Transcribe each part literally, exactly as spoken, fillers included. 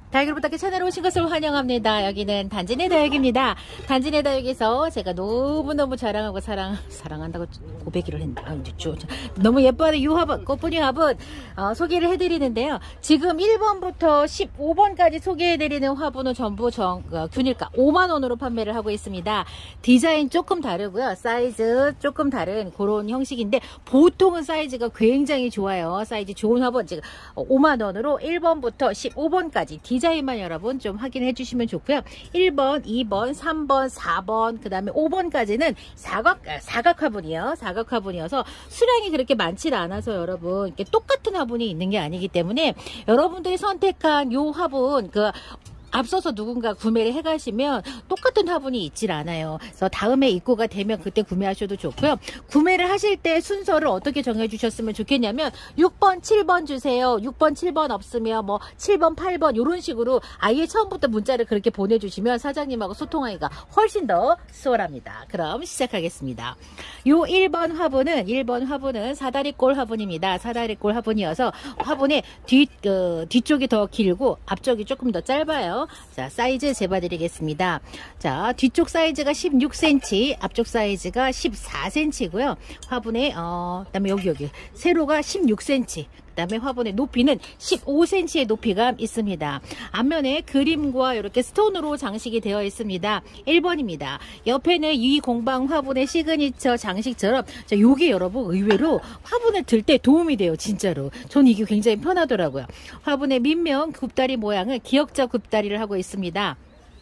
다육이를 부탁해 채널에 오신 것을 환영합니다. 여기는 단지네 다육입니다. 단지네 다육에서 제가 너무너무 자랑하고 사랑, 사랑한다고 고백을 했는데, 아, 너무 예뻐하는 이 화분, 꽃분이 화분, 어, 소개를 해드리는데요. 지금 일 번부터 십오 번까지 소개해드리는 화분은 전부 정, 어, 균일가 오만 원으로 판매를 하고 있습니다. 디자인 조금 다르고요. 사이즈 조금 다른 그런 형식인데, 보통은 사이즈가 굉장히 좋아요. 사이즈 좋은 화분, 지금 오만 원으로 일 번부터 십오 번까지 디자인만 여러분 좀 확인해 주시면 좋고요. 일 번, 이 번, 삼 번, 사 번, 그 다음에 오 번까지는 사각, 사각 화분이요. 사각 화분이어서 수량이 그렇게 많지 않아서 여러분, 이렇게 똑같은 화분이 있는 게 아니기 때문에 여러분들이 선택한 요 화분, 그, 앞서서 누군가 구매를 해 가시면 똑같은 화분이 있질 않아요. 그래서 다음에 입고가 되면 그때 구매하셔도 좋고요. 구매를 하실 때 순서를 어떻게 정해 주셨으면 좋겠냐면 육 번, 칠 번 주세요. 육 번, 칠 번 없으면 뭐 칠 번, 팔 번 이런 식으로 아예 처음부터 문자를 그렇게 보내주시면 사장님하고 소통하기가 훨씬 더 수월합니다. 그럼 시작하겠습니다. 요 일 번 화분은 일 번 화분은 사다리꼴 화분입니다. 사다리꼴 화분이어서 화분의 뒤, 어, 뒤쪽이 더 길고 앞쪽이 조금 더 짧아요. 자, 사이즈 재봐드리겠습니다. 자, 뒤쪽 사이즈가 십육 센티미터, 앞쪽 사이즈가 십사 센티미터고요. 화분에 어, 그다음에 여기 여기 세로가 십육 센티미터. 그다음에 화분의 높이는 십오 센티미터의 높이가 있습니다. 앞면에 그림과 이렇게 스톤으로 장식이 되어 있습니다. 일 번입니다. 옆에는 이 공방 화분의 시그니처 장식처럼 자, 요게 여러분 의외로 화분을 들 때 도움이 돼요. 진짜로. 전 이게 굉장히 편하더라고요. 화분의 밑면 굽다리 모양은 기역자 굽다리를 하고 있습니다.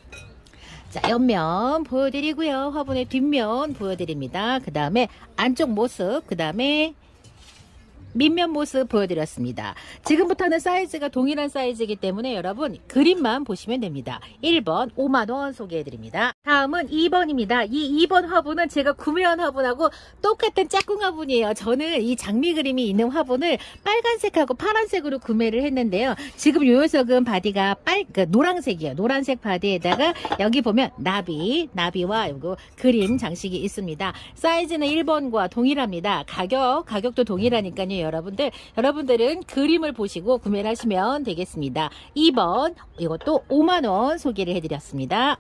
자, 옆면 보여드리고요. 화분의 뒷면 보여드립니다. 그 다음에 안쪽 모습, 그 다음에 밑면 모습 보여드렸습니다. 지금부터는 사이즈가 동일한 사이즈이기 때문에 여러분 그림만 보시면 됩니다. 일 번 오만 원 소개해드립니다. 다음은 이 번입니다. 이 이 번 화분은 제가 구매한 화분하고 똑같은 짝꿍 화분이에요. 저는 이 장미 그림이 있는 화분을 빨간색하고 파란색으로 구매를 했는데요. 지금 요 녀석은 바디가 빨, 그 노란색이에요. 노란색 바디에다가 여기 보면 나비, 나비와 요거 그림 장식이 있습니다. 사이즈는 일 번과 동일합니다. 가격, 가격도 동일하니까요. 여러분들, 여러분들은 그림을 보시고 구매를 하시면 되겠습니다. 이 번, 이것도 오만 원 소개를 해드렸습니다.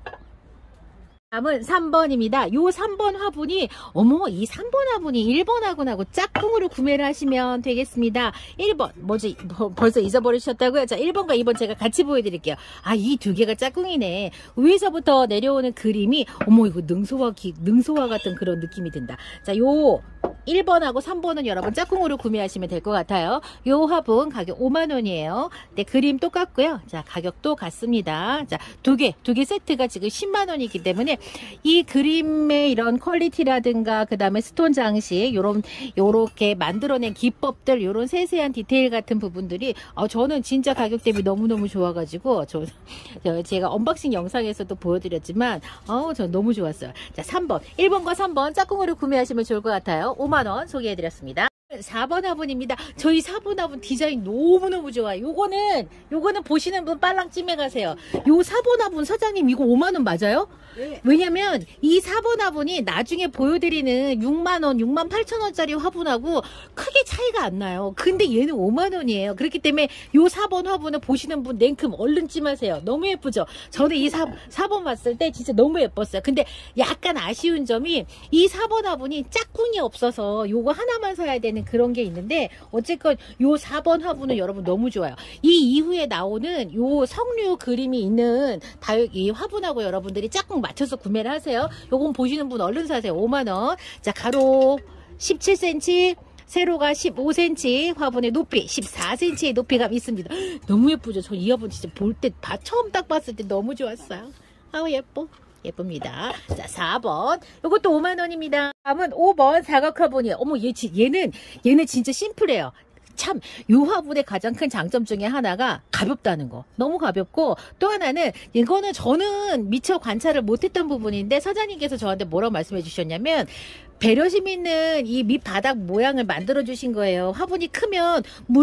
다음은 삼 번입니다. 요 삼 번 화분이 어머 이 삼 번 화분이 일 번 화분하고 짝꿍으로 구매를 하시면 되겠습니다. 일 번 뭐지 뭐, 벌써 잊어버리셨다고요? 자, 일 번과 이 번 제가 같이 보여드릴게요. 아, 이 두 개가 짝꿍이네. 위에서부터 내려오는 그림이 어머 이거 능소화 기, 능소화 같은 그런 느낌이 든다. 자, 요 일 번하고 삼 번은 여러분 짝꿍으로 구매하시면 될 것 같아요. 요 화분 가격 오만 원이에요. 네, 그림 똑같고요. 자, 가격도 같습니다. 자, 두 개, 두 개 세트가 지금 십만 원이기 때문에 이 그림의 이런 퀄리티라든가 그 다음에 스톤 장식 요런 요렇게 만들어낸 기법들 요런 세세한 디테일 같은 부분들이 어, 저는 진짜 가격 대비 너무너무 좋아가지고 저, 저 제가 언박싱 영상에서도 보여드렸지만 어, 저 너무 좋았어요. 자, 삼 번 일 번과 삼 번 짝꿍으로 구매하시면 좋을 것 같아요. 오만 원 소개해드렸습니다. 사 번 화분입니다. 저희 사 번 화분 디자인 너무너무 좋아요. 요거는 요거는 보시는 분 빨랑 찜해 가세요. 요 사 번 화분 사장님 이거 오만 원 맞아요? 네. 왜냐면 이 사 번 화분이 나중에 보여드리는 육만 원, 육만 팔천 원짜리 화분하고 크게 차이가 안 나요. 근데 얘는 오만 원이에요. 그렇기 때문에 요 사 번 화분을 보시는 분 냉큼 얼른 찜하세요. 너무 예쁘죠? 저는 이 사 번 봤을 때 진짜 너무 예뻤어요. 근데 약간 아쉬운 점이 이 사 번 화분이 짝꿍이 없어서 요거 하나만 사야 되는 그런 게 있는데 어쨌건 요 사 번 화분은 여러분 너무 좋아요. 이 이후에 나오는 요 석류 그림이 있는 다육 이 화분하고 여러분들이 짝꿍 맞춰서 구매를 하세요. 요건 보시는 분 얼른 사세요. 오만 원. 자, 가로 십칠 센티미터, 세로가 십오 센티미터, 화분의 높이 십사 센티미터의 높이가 있습니다. 너무 예쁘죠? 저 이 화분 진짜 볼 때 처음 딱 봤을 때 너무 좋았어요. 아우 예뻐. 예쁩니다. 자, 사 번. 요것도 오만 원입니다. 다음은 오 번 사각 화분이에요. 어머, 얘, 얘는, 얘는 진짜 심플해요. 참, 요 화분의 가장 큰 장점 중에 하나가 가볍다는 거. 너무 가볍고, 또 하나는, 이거는 저는 미처 관찰을 못했던 부분인데, 사장님께서 저한테 뭐라고 말씀해 주셨냐면, 배려심 있는 이 밑바닥 모양을 만들어 주신 거예요. 화분이 크면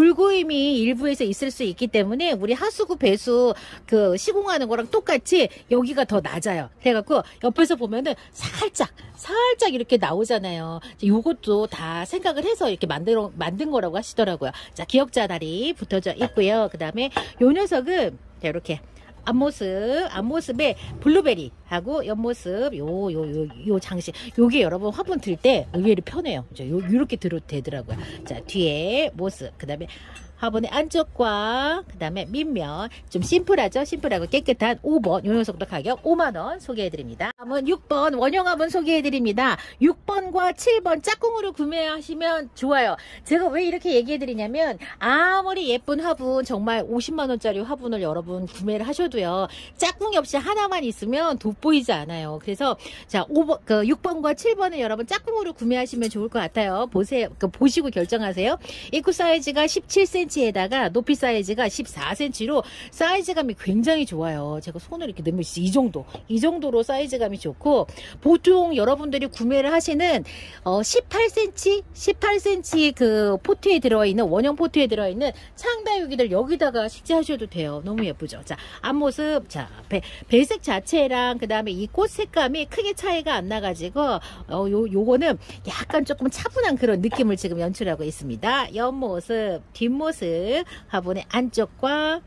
물고임이 일부에서 있을 수 있기 때문에 우리 하수구 배수 그 시공하는 거랑 똑같이 여기가 더 낮아요. 그래갖고 옆에서 보면은 살짝 살짝 이렇게 나오잖아요. 요것도 다 생각을 해서 이렇게 만들어 만든 거라고 하시더라고요. 자, 기역자 다리 붙어져 있고요. 그 다음에 요 녀석은 이렇게 앞모습, 앞모습에 블루베리하고 옆모습 요 요 요 요 장식 요게 여러분 화분 들 때 의외로 편해요. 요 요렇게 들어도 되더라고요. 자, 뒤에 모습, 그 다음에 화분의 안쪽과 그 다음에 밑면 좀 심플하죠. 심플하고 깨끗한 오 번 요 녀석도 가격 오만 원 소개해드립니다. 다음은 육 번 원형 화분 소개해드립니다. 육 번과 칠 번 짝꿍으로 구매하시면 좋아요. 제가 왜 이렇게 얘기해드리냐면 아무리 예쁜 화분 정말 오십만 원짜리 화분을 여러분 구매를 하셔도요 짝꿍이 없이 하나만 있으면 돋보이지 않아요. 그래서 자 오 번, 그 육 번과 칠 번은 여러분 짝꿍으로 구매하시면 좋을 것 같아요. 보세요. 그 보시고 결정하세요. 입구 사이즈가 십칠 센티미터에다가 높이 사이즈가 십사 센티미터로 사이즈감이 굉장히 좋아요. 제가 손을 이렇게 넣으면 이 정도 이 정도로 사이즈감이 좋고 보통 여러분들이 구매를 하시는 어, 십팔 센티미터 십팔 센티미터 그 포트에 들어있는 원형 포트에 들어있는 창다육이들 여기다가 식재하셔도 돼요. 너무 예쁘죠. 자, 앞모습, 자 배, 배색 자체랑 그 다음에 이 꽃 색감이 크게 차이가 안 나가지고 어, 요, 요거는 약간 조금 차분한 그런 느낌을 지금 연출하고 있습니다. 옆모습, 뒷모습, 화분의 안쪽과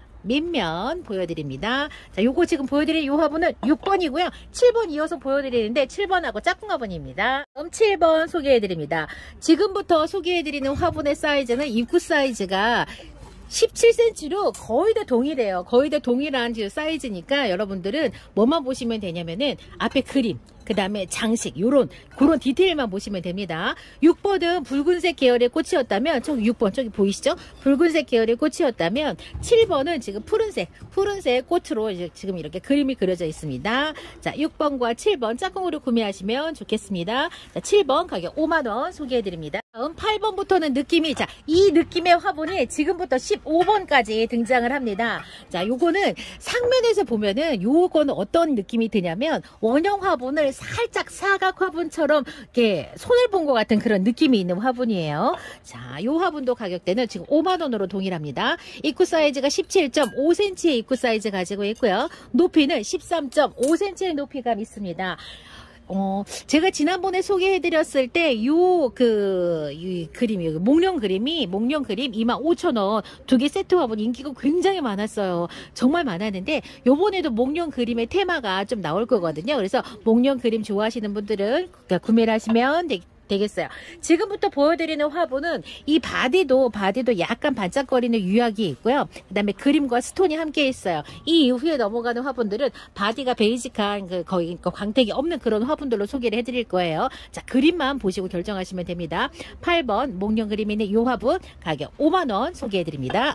밑면 보여드립니다. 자, 요거 지금 보여드린 요 화분은 육 번이고요. 칠 번 이어서 보여드리는데 칠 번하고 짝꿍 화분입니다. 그럼 칠 번 소개해드립니다. 지금부터 소개해드리는 화분의 사이즈는 입구 사이즈가 십칠 센티미터로 거의 다 동일해요. 거의 다 동일한 사이즈니까 여러분들은 뭐만 보시면 되냐면은 앞에 그림, 그 다음에 장식, 요런 그런 디테일만 보시면 됩니다. 육 번은 붉은색 계열의 꽃이었다면 저기 육 번 저기 보이시죠? 붉은색 계열의 꽃이었다면 칠 번은 지금 푸른색 푸른색 꽃으로 이제 지금 이렇게 그림이 그려져 있습니다. 자, 육 번과 칠 번 짝꿍으로 구매하시면 좋겠습니다. 자, 칠 번 가격 오만 원 소개해드립니다. 다음 팔 번부터는 느낌이, 자, 이 느낌의 화분이 지금부터 십오 번까지 등장을 합니다. 자, 요거는 상면에서 보면은 요거는 어떤 느낌이 드냐면 원형 화분을 살짝 사각 화분처럼 이렇게 손을 본 것 같은 그런 느낌이 있는 화분이에요. 자, 요 화분도 가격대는 지금 오만 원으로 동일합니다. 입구 사이즈가 십칠 점 오 센티미터의 입구 사이즈 가지고 있고요. 높이는 십삼 점 오 센티미터의 높이가 있습니다. 어, 제가 지난번에 소개해드렸을 때, 요, 그, 이 그림이, 목련 그림이, 목련 그림 이만 오천 원, 두 개 세트 화분 인기가 굉장히 많았어요. 정말 많았는데, 요번에도 목련 그림의 테마가 좀 나올 거거든요. 그래서 목련 그림 좋아하시는 분들은 구매를 하시면 되겠습니다. 되겠어요. 지금부터 보여드리는 화분은 이 바디도 바디도 약간 반짝거리는 유약이 있고요. 그 다음에 그림과 스톤이 함께 있어요. 이 이후에 넘어가는 화분들은 바디가 베이직한 그 거의 광택이 없는 그런 화분들로 소개를 해드릴 거예요. 자, 그림만 보시고 결정하시면 됩니다. 팔 번 목련 그림이 있는 이 화분 가격 오만 원 소개해드립니다.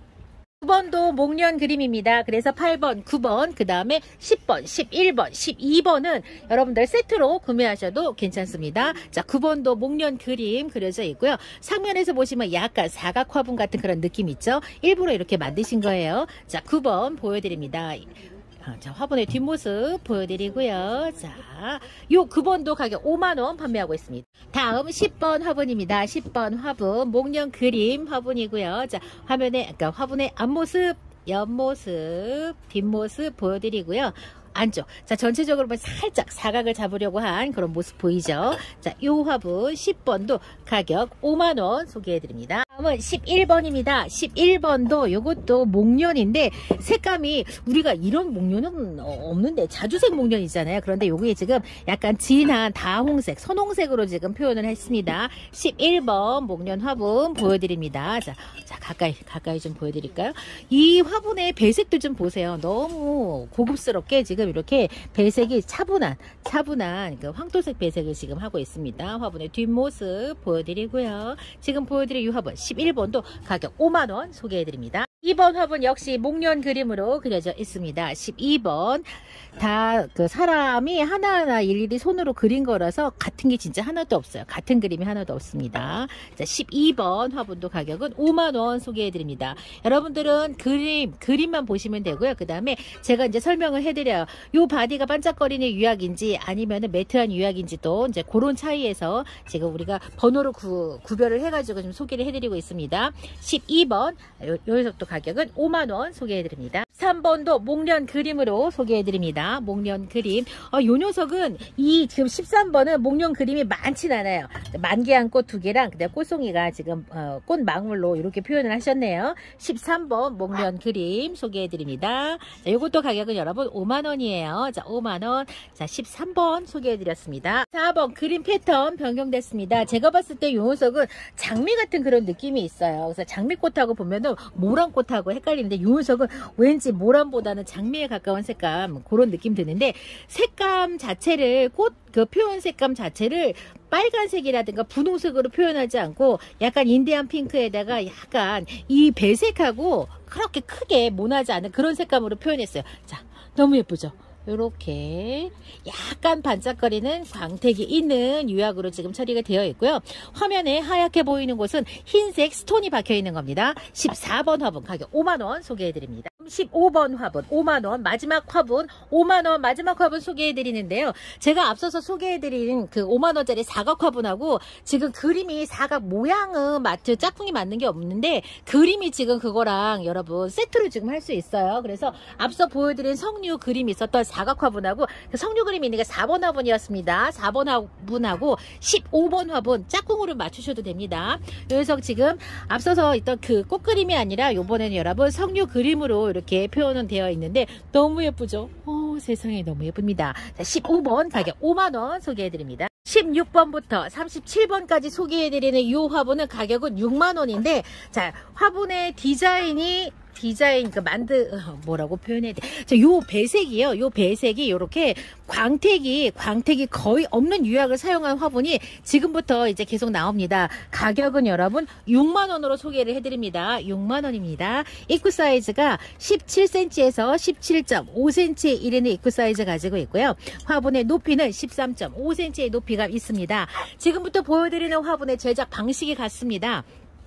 구 번도 목련 그림입니다. 그래서 팔 번, 구 번, 그 다음에 십 번, 십일 번, 십이 번은 여러분들 세트로 구매하셔도 괜찮습니다. 자, 구 번도 목련 그림 그려져 있고요. 상면에서 보시면 약간 사각 화분 같은 그런 느낌 있죠? 일부러 이렇게 만드신 거예요. 자, 구 번 보여드립니다. 자, 화분의 뒷모습 보여드리고요. 자, 요 구 번도 가격 오만 원 판매하고 있습니다. 다음 십 번 화분입니다. 십 번 화분, 목련 그림 화분이고요. 자, 화면에, 그러니까 화분의 앞모습, 옆모습, 뒷모습 보여드리고요. 안쪽. 자, 전체적으로 살짝 사각을 잡으려고 한 그런 모습 보이죠? 자, 요 화분 십 번도 가격 오만 원 소개해드립니다. 다음은 십일 번입니다. 십일 번도 요것도 목련인데 색감이 우리가 이런 목련은 없는데 자주색 목련이잖아요. 그런데 요게 지금 약간 진한 다홍색, 선홍색으로 지금 표현을 했습니다. 십일 번 목련 화분 보여드립니다. 자, 자 가까이 가까이 좀 보여드릴까요? 이 화분의 배색도 좀 보세요. 너무 고급스럽게 지금 이렇게 배색이 차분한 차분한 그 황토색 배색을 지금 하고 있습니다. 화분의 뒷모습 보여드리고요. 지금 보여드릴 이 화분 십일 번도 가격 오만 원 소개해드립니다. 이 번 화분 역시 목련 그림으로 그려져 있습니다. 십이 번 다 그 사람이 하나하나 일일이 손으로 그린 거라서 같은 게 진짜 하나도 없어요. 같은 그림이 하나도 없습니다. 자, 십이 번 화분도 가격은 오만 원 소개해드립니다. 여러분들은 그림 그림만 보시면 되고요. 그 다음에 제가 이제 설명을 해드려요. 요 바디가 반짝거리는 유약인지 아니면은 매트한 유약인지 또 이제 그런 차이에서 지금 우리가 번호로 구, 구별을 해가지고 좀 소개를 해드리고 있습니다. 십이 번 요, 요 녀석도 가격은 오만 원 소개해드립니다. 삼 번도 목련 그림으로 소개해드립니다. 목련 그림. 어, 요 녀석은 이 지금 십삼 번은 목련 그림이 많진 않아요. 만개한 꽃 두 개랑 그다음 꽃송이가 지금 어, 꽃망울로 이렇게 표현을 하셨네요. 십삼 번 목련 그림 소개해드립니다. 자, 요것도 가격은 여러분 오만 원이에요. 자, 오만 원. 자, 십삼 번 소개해드렸습니다. 사 번 그림 패턴 변경됐습니다. 제가 봤을 때 요 녀석은 장미 같은 그런 느낌이 있어요. 그래서 장미꽃하고 보면은 모란꽃하고 헷갈리는데 요 녀석은 왠지 모란보다는 장미에 가까운 색감 그런 느낌 드는데 색감 자체를 꽃 그 표현 색감 자체를 빨간색이라든가 분홍색으로 표현하지 않고 약간 인디안 핑크에다가 약간 이 배색하고 그렇게 크게 모나지 않은 그런 색감으로 표현했어요. 자, 너무 예쁘죠? 이렇게 약간 반짝거리는 광택이 있는 유약으로 지금 처리가 되어 있고요. 화면에 하얗게 보이는 곳은 흰색 스톤이 박혀 있는 겁니다. 십사 번 화분 가격 오만 원 소개해드립니다. 십오 번 화분 오만 원, 마지막 화분 오만 원, 마지막 화분 소개해드리는데요. 제가 앞서서 소개해드린 그 오만 원짜리 사각 화분하고 지금 그림이 사각 모양은 마트 짝꿍이 맞는 게 없는데 그림이 지금 그거랑 여러분 세트로 지금 할 수 있어요. 그래서 앞서 보여드린 성류 그림이 있었던 사각 화분하고 성류 그림이 있는 게 사 번 화분이었습니다. 사 번 화분하고 십오 번 화분 짝꿍으로 맞추셔도 됩니다. 그래서 지금 앞서서 있던 그 꽃 그림이 아니라 요번에는 여러분 성류 그림으로 이렇게 표현은 되어 있는데 너무 예쁘죠? 오, 세상에 너무 예쁩니다. 자, 십오 번 가격 오만 원 소개해드립니다. 십육 번부터 삼십칠 번까지 소개해드리는 이 화분은 가격은 육만 원인데 자, 화분의 디자인이 디자인 그 만드 뭐라고 표현해야 돼? 자, 요 배색이요. 요 배색이 요렇게 광택이 광택이 거의 없는 유약을 사용한 화분이 지금부터 이제 계속 나옵니다. 가격은 여러분 육만 원으로 소개를 해드립니다. 육만 원입니다. 입구 사이즈가 십칠 센티미터에서 십칠 점 오 센티미터에 이르는 입구 사이즈 가지고 있고요. 화분의 높이는 십삼 점 오 센티미터의 높이가 있습니다. 지금부터 보여드리는 화분의 제작 방식이 같습니다.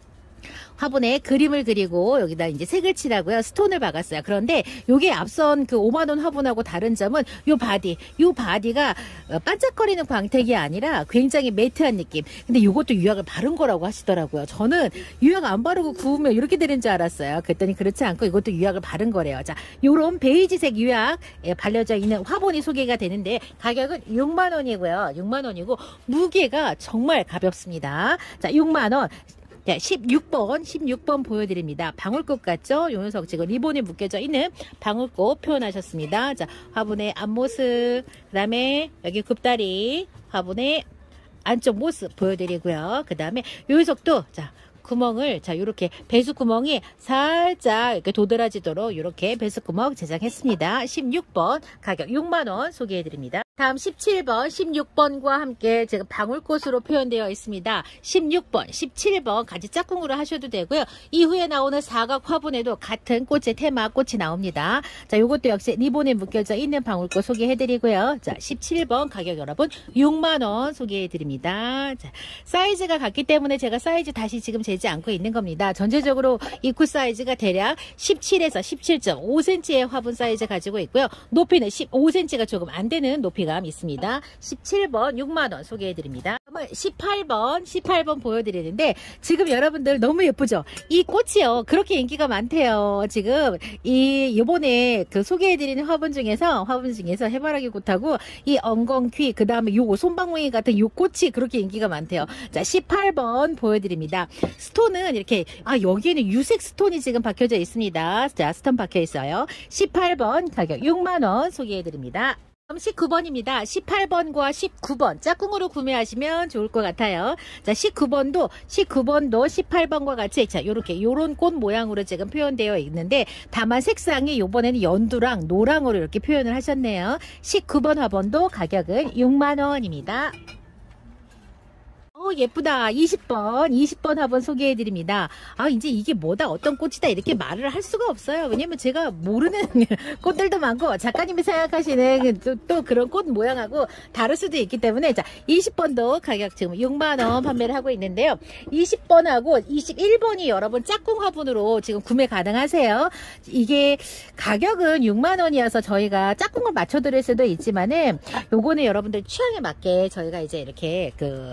화분에 그림을 그리고 여기다 이제 색을 칠하고요. 스톤을 박았어요. 그런데 요게 앞선 그 오만 원 화분하고 다른 점은 요 바디, 요 바디가 반짝거리는 광택이 아니라 굉장히 매트한 느낌. 근데 요것도 유약을 바른 거라고 하시더라고요. 저는 유약 안 바르고 구우면 이렇게 되는 줄 알았어요. 그랬더니 그렇지 않고 이것도 유약을 바른 거래요. 자, 요런 베이지색 유약에 발려져 있는 화분이 소개가 되는데 가격은 육만 원이고요. 육만 원이고 무게가 정말 가볍습니다. 자, 육만 원. 자, 십육 번, 십육 번 보여드립니다. 방울꽃 같죠? 요 녀석 지금 리본에 묶여져 있는 방울꽃 표현하셨습니다. 자, 화분의 앞모습, 그 다음에 여기 굽다리, 화분의 안쪽 모습 보여드리고요. 그 다음에 요 녀석도, 자, 구멍을, 자, 요렇게 배수구멍이 살짝 이렇게 도드라지도록 요렇게 배수구멍 제작했습니다. 십육 번 가격 육만 원 소개해드립니다. 다음 십칠 번, 십육 번과 함께 지금 방울꽃으로 표현되어 있습니다. 십육 번, 십칠 번 같이 짝꿍으로 하셔도 되고요. 이후에 나오는 사각 화분에도 같은 꽃의 테마 꽃이 나옵니다. 자, 요것도 역시 리본에 묶여져 있는 방울꽃 소개해드리고요. 자, 십칠 번 가격 여러분 육만 원 소개해드립니다. 자, 사이즈가 같기 때문에 제가 사이즈 다시 지금 재지 않고 있는 겁니다. 전체적으로 입구 사이즈가 대략 십칠에서 십칠 점 오 센티미터의 화분 사이즈 가지고 있고요. 높이는 십오 센티미터가 조금 안 되는 높이가 있습니다. 십칠 번 육만 원 소개해드립니다. 십팔 번, 십팔 번 보여드리는데 지금 여러분들 너무 예쁘죠? 이 꽃이요. 그렇게 인기가 많대요. 지금 이 요번에 그 소개해드리는 화분 중에서 화분 중에서 해바라기 꽃하고 이 엉겅퀴 그 다음에 요거 손방망이 같은 요 꽃이 그렇게 인기가 많대요. 자, 십팔 번 보여드립니다. 스톤은 이렇게 아 여기에는 유색 스톤이 지금 박혀져 있습니다. 자, 스톤 박혀 있어요. 십팔 번 가격 육만 원 소개해드립니다. 십구 번입니다. 십팔 번과 십구 번 짝꿍으로 구매하시면 좋을 것 같아요. 자, 십구 번도 십구 번도 십팔 번과 같이 자, 요렇게 요런 꽃 모양으로 지금 표현되어 있는데 다만 색상이 요번에는 연두랑 노랑으로 이렇게 표현을 하셨네요. 십구 번 화분도 가격은 육만 원입니다. 어, 예쁘다. 이십 번, 이십 번 화분 소개해드립니다. 아, 이제 이게 뭐다, 어떤 꽃이다, 이렇게 말을 할 수가 없어요. 왜냐면 제가 모르는 꽃들도 많고, 작가님이 생각하시는 또, 또 그런 꽃 모양하고 다를 수도 있기 때문에, 자, 이십 번도 가격 지금 육만 원 판매를 하고 있는데요. 이십 번하고 이십일 번이 여러분 짝꿍 화분으로 지금 구매 가능하세요. 이게 가격은 육만 원이어서 저희가 짝꿍을 맞춰드릴 수도 있지만은, 요거는 여러분들 취향에 맞게 저희가 이제 이렇게 그,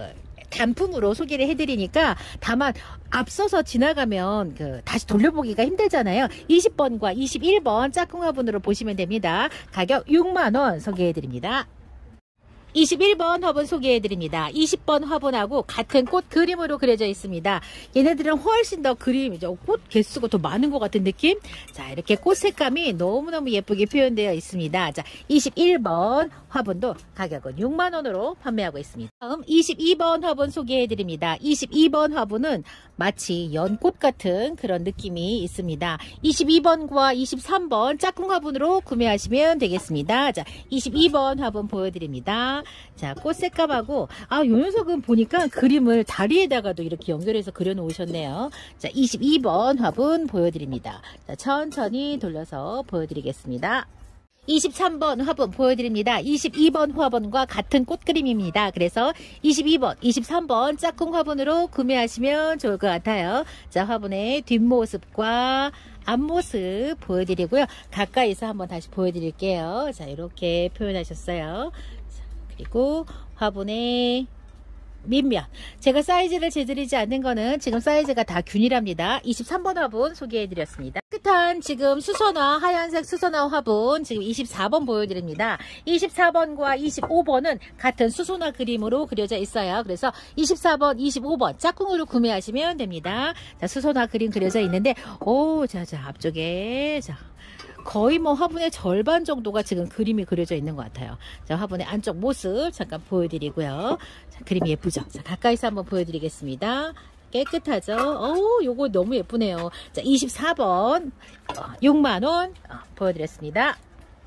단품으로 소개를 해드리니까 다만 앞서서 지나가면 그 다시 돌려보기가 힘들잖아요. 이십 번과 이십일 번 짝꿍 화분으로 보시면 됩니다. 가격 육만 원 소개해드립니다. 이십일 번 화분 소개해드립니다. 이십 번 화분하고 같은 꽃 그림으로 그려져 있습니다. 얘네들은 훨씬 더 그림이죠. 꽃 개수가 더 많은 것 같은 느낌? 자, 이렇게 꽃 색감이 너무너무 예쁘게 표현되어 있습니다. 자, 이십일 번 화분도 가격은 육만 원으로 판매하고 있습니다. 다음 이십이 번 화분 소개해드립니다. 이십이 번 화분은 마치 연꽃 같은 그런 느낌이 있습니다. 이십이 번과 이십삼 번 짝꿍 화분으로 구매하시면 되겠습니다. 자, 이십이 번 화분 보여드립니다. 자, 꽃 색감하고 아, 요 녀석은 보니까 그림을 다리에다가도 이렇게 연결해서 그려 놓으셨네요. 자, 이십이 번 화분 보여드립니다. 자, 천천히 돌려서 보여드리겠습니다. 이십삼 번 화분 보여드립니다. 이십이 번 화분과 같은 꽃 그림입니다. 그래서 이십이 번, 이십삼 번 짝꿍 화분으로 구매하시면 좋을 것 같아요. 자, 화분의 뒷모습과 앞모습 보여드리고요. 가까이서 한번 다시 보여드릴게요. 자, 이렇게 표현하셨어요. 자, 그리고 화분의 밑면, 제가 사이즈를 재드리지 않는 거는 지금 사이즈가 다 균일합니다. 이십삼 번 화분 소개해드렸습니다. 깨끗한 지금 수선화, 하얀색 수선화 화분 지금 이십사 번 보여드립니다. 이십사 번과 이십오 번은 같은 수선화 그림으로 그려져 있어요. 그래서 이십사 번, 이십오 번 짝꿍으로 구매하시면 됩니다. 자, 수선화 그림 그려져 있는데 오, 자, 자, 앞쪽에 자, 거의 뭐 화분의 절반 정도가 지금 그림이 그려져 있는 것 같아요. 자, 화분의 안쪽 모습 잠깐 보여드리고요. 자, 그림이 예쁘죠? 자, 가까이서 한번 보여드리겠습니다. 깨끗하죠? 어우, 요거 너무 예쁘네요. 자, 이십사 번 육만 원 보여드렸습니다.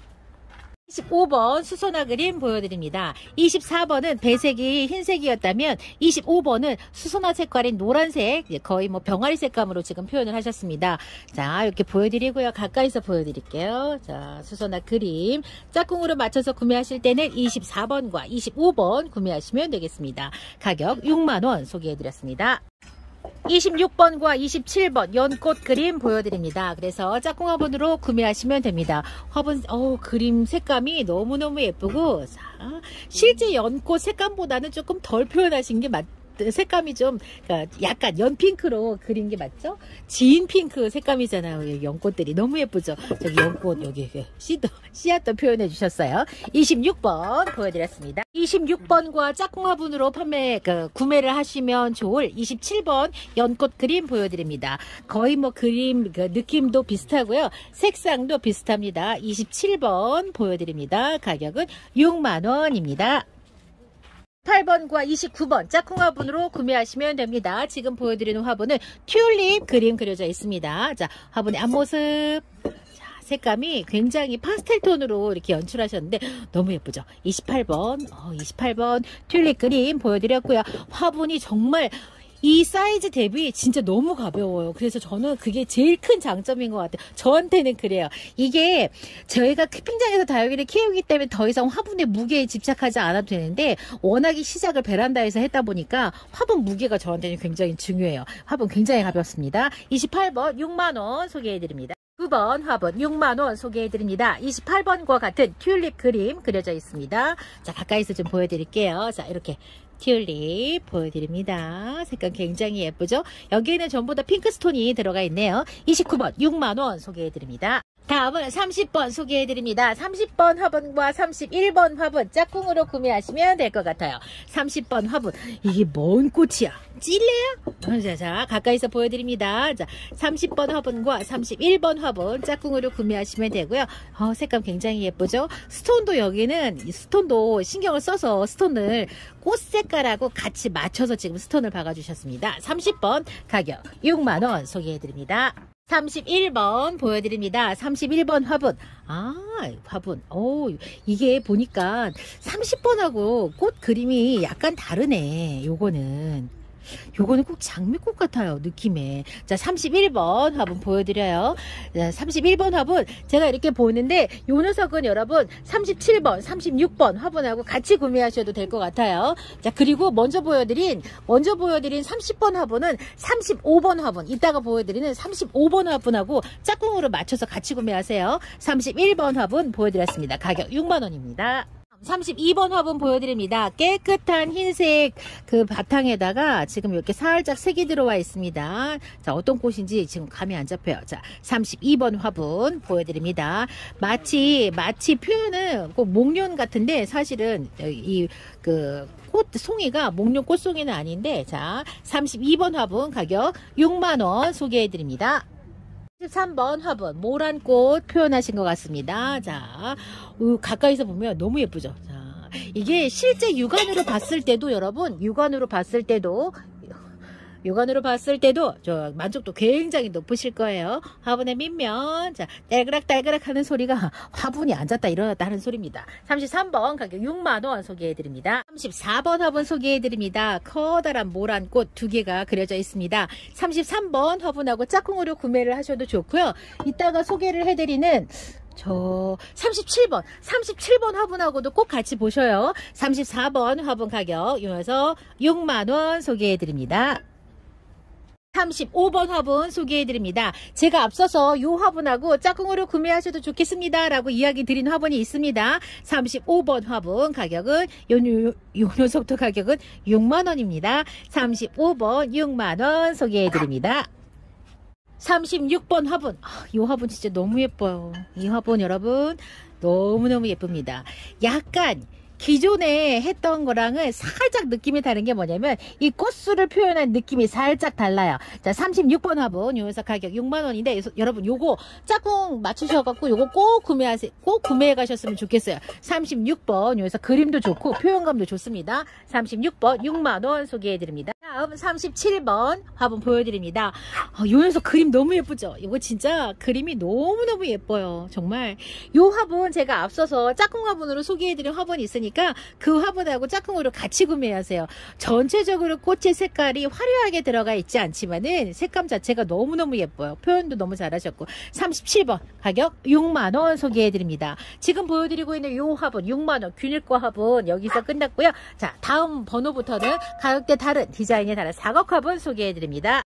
이십오 번 수선화 그림 보여드립니다. 이십사 번은 배색이 흰색이었다면 이십오 번은 수선화 색깔인 노란색, 거의 뭐 병아리 색감으로 지금 표현을 하셨습니다. 자, 이렇게 보여드리고요. 가까이서 보여드릴게요. 자, 수선화 그림 짝꿍으로 맞춰서 구매하실 때는 이십사 번과 이십오 번 구매하시면 되겠습니다. 가격 육만 원 소개해드렸습니다. 이십육 번과 이십칠 번 연꽃 그림 보여드립니다. 그래서 짝꿍 화분으로 구매하시면 됩니다. 화분 어 그림 색감이 너무너무 예쁘고, 자, 실제 연꽃 색감보다는 조금 덜 표현하신 게 맞 색감이 좀 그러니까 약간 연핑크로 그린 게 맞죠? 진 핑크 색감이잖아요. 연꽃들이 너무 예쁘죠? 저기 연꽃 여기 씨도 씨앗도 표현해 주셨어요. 이십육 번 보여드렸습니다. 이십육 번과 짝꿍 화분으로 판매 그, 구매를 하시면 좋을 이십칠 번 연꽃 그림 보여드립니다. 거의 뭐 그림 그 느낌도 비슷하고요. 색상도 비슷합니다. 이십칠 번 보여드립니다. 가격은 육만 원입니다. 팔 번과 이십구 번 짝꿍 화분으로 구매하시면 됩니다. 지금 보여드리는 화분은 튤립 그림 그려져 있습니다. 자, 화분의 앞모습. 자, 색감이 굉장히 파스텔 톤으로 이렇게 연출하셨는데 너무 예쁘죠? 이십팔 번, 어, 이십팔 번 튤립 그림 보여드렸고요. 화분이 정말 이 사이즈 대비 진짜 너무 가벼워요. 그래서 저는 그게 제일 큰 장점인 것 같아요. 저한테는 그래요. 이게 저희가 캠핑장에서 다육이를 키우기 때문에 더 이상 화분의 무게에 집착하지 않아도 되는데 워낙에 시작을 베란다에서 했다 보니까 화분 무게가 저한테는 굉장히 중요해요. 화분 굉장히 가볍습니다. 이십팔 번 육만 원 소개해드립니다. 구 번 화분 육만 원 소개해드립니다. 이십팔 번과 같은 튤립 그림 그려져 있습니다. 자, 가까이서 좀 보여드릴게요. 자, 이렇게 튤립 보여드립니다. 색감 굉장히 예쁘죠? 여기에는 전부 다 핑크 스톤이 들어가 있네요. 이십구 번 육만 원 소개해드립니다. 다음은 삼십 번 소개해드립니다. 삼십 번 화분과 삼십일 번 화분 짝꿍으로 구매하시면 될 것 같아요. 삼십 번 화분, 이게 뭔 꽃이야? 찔레야? 자, 자, 가까이서 보여드립니다. 자, 삼십 번 화분과 삼십일 번 화분 짝꿍으로 구매하시면 되고요. 어, 색감 굉장히 예쁘죠? 스톤도 여기는 스톤도 신경을 써서 스톤을 꽃 색깔하고 같이 맞춰서 지금 스톤을 박아주셨습니다. 삼십 번 가격 육만 원 소개해드립니다. 삼십일 번 보여드립니다. 삼십일 번 화분. 아, 화분. 오, 이게 보니까 삼십 번하고 꽃 그림이 약간 다르네. 요거는. 요거는 꼭 장미꽃 같아요, 느낌에. 자, 삼십일 번 화분 보여드려요. 자, 삼십일 번 화분 제가 이렇게 보는데 요 녀석은 여러분 삼십칠 번, 삼십육 번 화분하고 같이 구매하셔도 될 것 같아요. 자, 그리고 먼저 보여드린 먼저 보여드린 삼십 번 화분은 삼십오 번 화분, 이따가 보여드리는 삼십오 번 화분하고 짝꿍으로 맞춰서 같이 구매하세요. 삼십일 번 화분 보여드렸습니다. 가격 육만 원입니다. 삼십이 번 화분 보여드립니다. 깨끗한 흰색 그 바탕에다가 지금 이렇게 살짝 색이 들어와 있습니다. 자, 어떤 꽃인지 지금 감이 안 잡혀요. 자, 삼십이 번 화분 보여드립니다. 마치, 마치 표현은 꼭 목련 같은데 사실은 이 그 꽃 송이가 목련 꽃송이는 아닌데, 자, 삼십이 번 화분 가격 육만 원 소개해드립니다. 삼 번 화분 모란꽃 표현하신 것 같습니다. 자, 가까이서 보면 너무 예쁘죠. 자, 이게 실제 육안으로 봤을 때도 여러분, 육안으로 봤을 때도 육안으로 봤을 때도 저 만족도 굉장히 높으실 거예요. 화분의 밑면, 자, 딸그락 딸그락 하는 소리가 화분이 앉았다 일어났다 하는 소리입니다. 삼십삼 번 가격 육만 원 소개해드립니다. 삼십사 번 화분 소개해드립니다. 커다란 모란꽃 두 개가 그려져 있습니다. 삼십삼 번 화분하고 짝꿍으로 구매를 하셔도 좋고요. 이따가 소개를 해드리는 저 삼십칠 번 삼십칠 번 화분하고도 꼭 같이 보셔요. 삼십사 번 화분 가격 이어서 육만 원 소개해드립니다. 삼십오 번 화분 소개해드립니다. 제가 앞서서 이 화분하고 짝꿍으로 구매하셔도 좋겠습니다 라고 이야기 드린 화분이 있습니다. 삼십오 번 화분 가격은 요, 요, 요 녀석도 가격은 육만 원입니다. 삼십오 번 육만 원 소개해드립니다. 삼십육 번 화분, 아, 이 화분 진짜 너무 예뻐요. 이 화분 여러분 너무너무 예쁩니다. 약간 기존에 했던 거랑은 살짝 느낌이 다른 게 뭐냐면 이 꽃수를 표현한 느낌이 살짝 달라요. 자, 삼십육 번 화분 요 녀석 가격 육만 원인데 여러분 요거 짝꿍 맞추셔갖고 요거 꼭 구매하세요. 꼭 구매해 가셨으면 좋겠어요. 삼십육 번 요 녀석 그림도 좋고 표현감도 좋습니다. 삼십육 번 육만 원 소개해드립니다. 다음 삼십칠 번 화분 보여드립니다. 아, 요 녀석 그림 너무 예쁘죠? 이거 진짜 그림이 너무너무 예뻐요. 정말 요 화분 제가 앞서서 짝꿍 화분으로 소개해드린 화분이 있으니까 그 화분하고 짝꿍으로 같이 구매하세요. 전체적으로 꽃의 색깔이 화려하게 들어가 있지 않지만은 색감 자체가 너무너무 예뻐요. 표현도 너무 잘하셨고. 삼십칠 번 가격 육만 원 소개해드립니다. 지금 보여드리고 있는 요 화분 육만 원 균일과 화분 여기서 끝났고요. 자, 다음 번호부터는 가격대 다른 디자인에 다른 사각 화분 소개해드립니다.